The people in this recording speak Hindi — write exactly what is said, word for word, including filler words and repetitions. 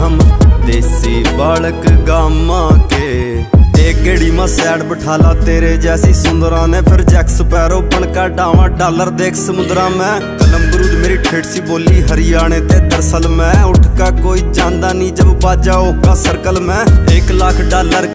हम देसी बालक गामा के। एक गेड़ी में सैड बिठाला तेरे जैसी सुंदरा ने, फिर जैक स्पैरो बनका डावा डॉलर देख समुद्रा में। कलम गुरूद मेरी ठेठ सी बोली हरियाणे ते दरअसल में, उठ का कोई जानदा नहीं जब बाजाओ का सर्कल में। एक लाख डॉलर